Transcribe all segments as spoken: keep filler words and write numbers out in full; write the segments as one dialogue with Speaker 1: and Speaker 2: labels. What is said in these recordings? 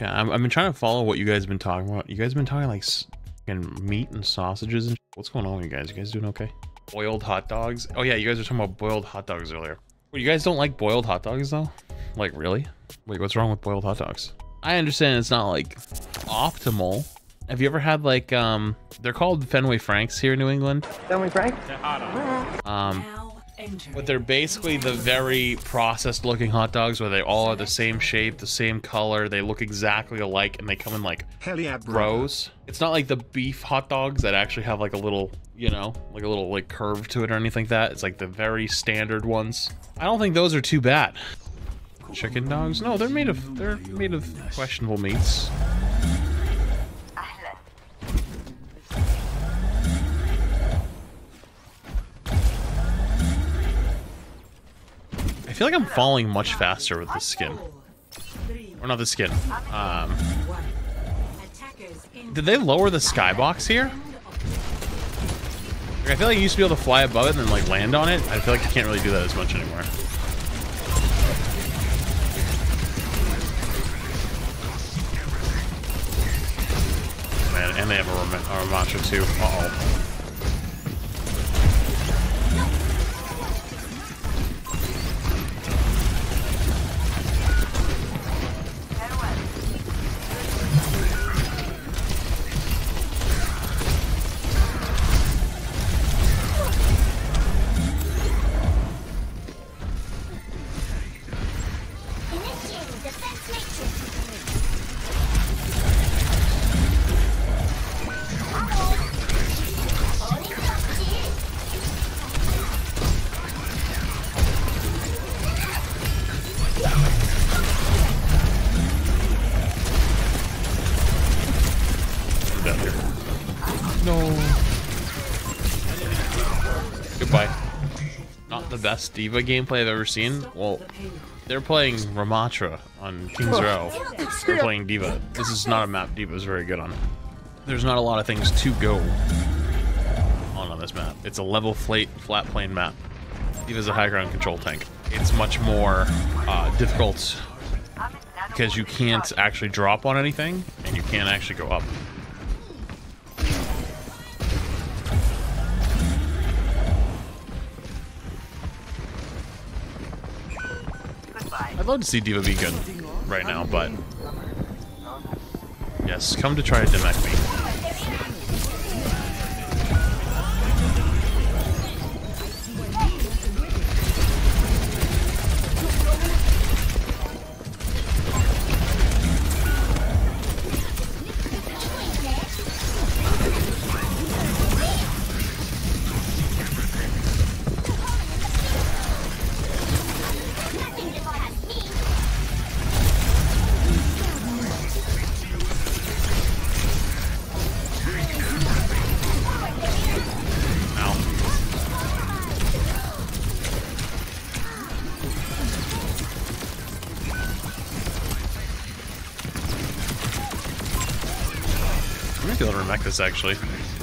Speaker 1: Yeah, I'm, I've been trying to follow what you guys have been talking about. You guys have been talking like fucking meat and sausages and what's going on with you guys? You guys doing okay? Boiled hot dogs? Oh yeah, you guys were talking about boiled hot dogs earlier. Well, you guys don't like boiled hot dogs though? Like really? Wait, what's wrong with boiled hot dogs? I understand it's not like optimal. Have you ever had like, um, they're called Fenway Franks here in New England.
Speaker 2: Fenway Frank?
Speaker 1: Um, but they're basically the very processed looking hot dogs where they all are the same shape, the same color, they look exactly alike, and they come in like
Speaker 3: yeah,
Speaker 1: rows. It's not like the beef hot dogs that actually have like a little, you know, like a little like curve to it or anything like that. It's like the very standard ones. I don't think those are too bad. Chicken dogs? No, they're made of, they're made of questionable meats. I feel like I'm falling much faster with the skin. Or not the skin. Um, did they lower the skybox here? Like, I feel like you used to be able to fly above it and then like land on it. I feel like you can't really do that as much anymore. Man, and they have a, Ram a Ramattra too. Uh-oh. Best D.Va gameplay I've ever seen. Well, they're playing Ramattra on King's Row. They're playing D.Va. This is not a map D.Va is very good on. There's not a lot of things to go on on this map. It's a level flat, flat plane map. D.Va's a high ground control tank. It's much more uh, difficult because you can't actually drop on anything and you can't actually go up. I'd love to see D.Va be good right now, but yes, come to try to demek me. This actually.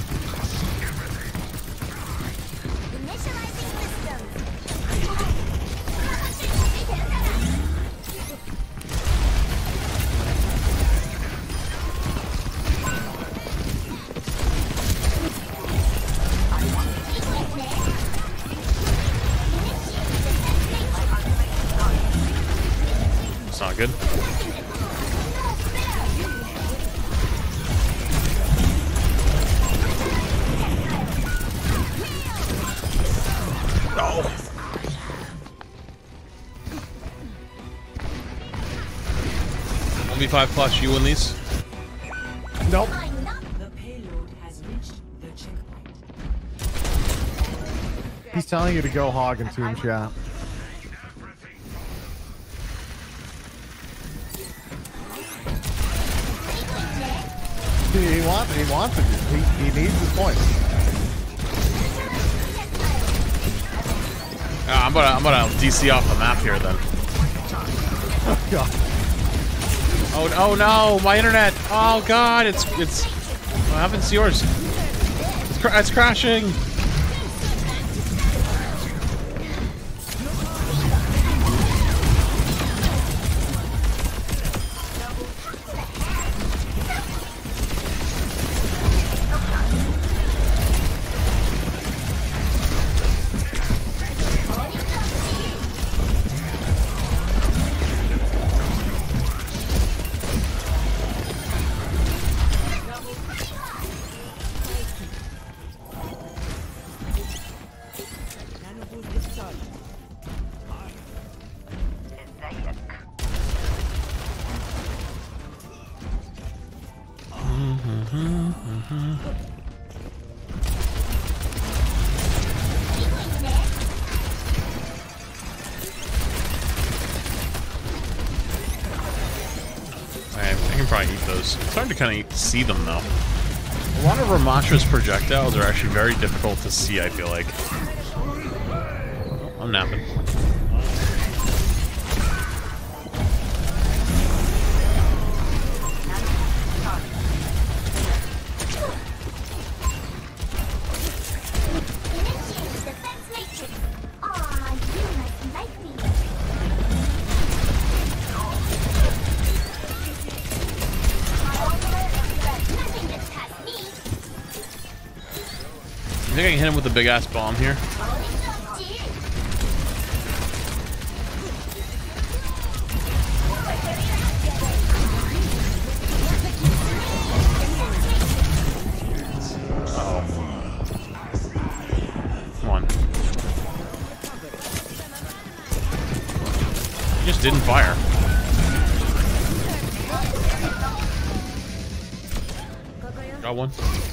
Speaker 1: It's not good. one v five plus, you win these?
Speaker 4: Nope. He's telling you to go hog and team chat. He wants, he wants it. He, he needs his points.
Speaker 1: Uh, I'm gonna, I'm gonna D C off the map here then.
Speaker 4: Oh god.
Speaker 1: Oh, oh no, my internet! Oh god, it's it's. What happens to yours? It's, cr it's crashing. I can probably eat those. It's hard to kind of see them though. A lot of Ramatra's projectiles are actually very difficult to see, I feel like. Oh, I'm napping. I think I can hit him with a big ass bomb here. Uh-oh. Come on. He just didn't fire. Got one.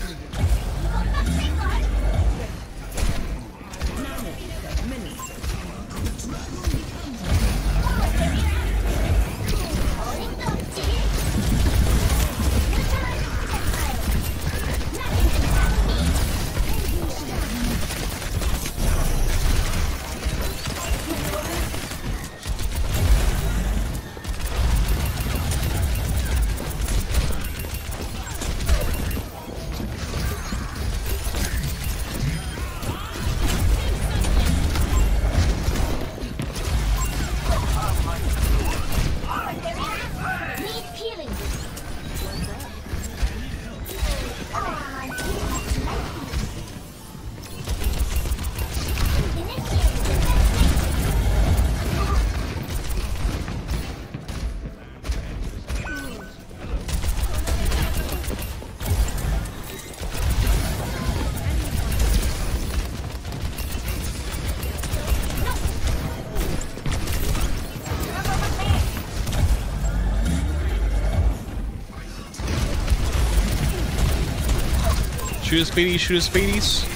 Speaker 1: Shoot his speedies, shoot his speedies.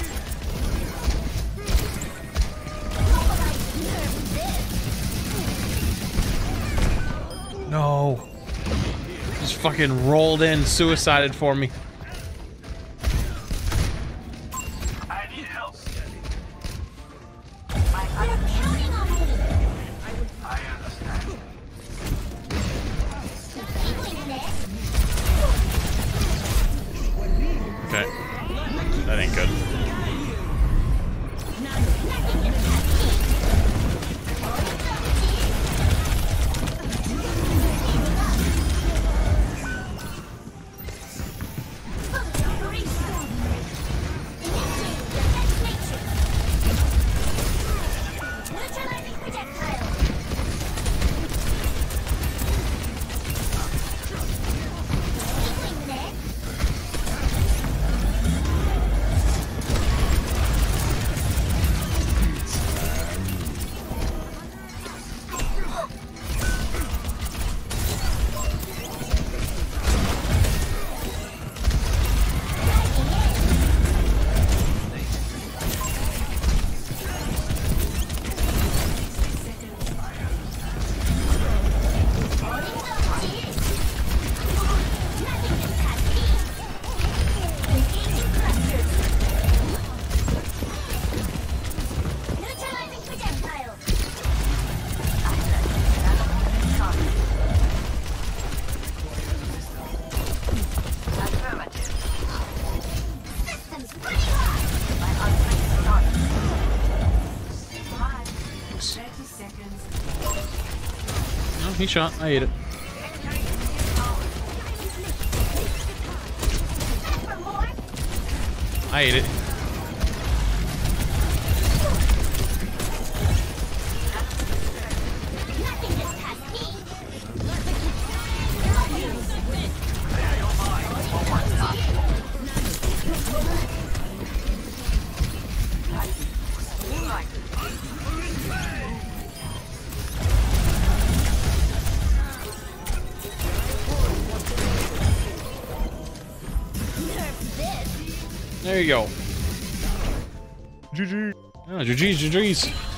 Speaker 1: No. Just fucking rolled in, suicided for me.
Speaker 2: I need help. I understand.
Speaker 1: Okay. That ain't good. No, he shot. I ate it. I ate it.
Speaker 3: Nerf this!
Speaker 1: There you go.
Speaker 4: G G.
Speaker 1: Oh, G G's, G G's.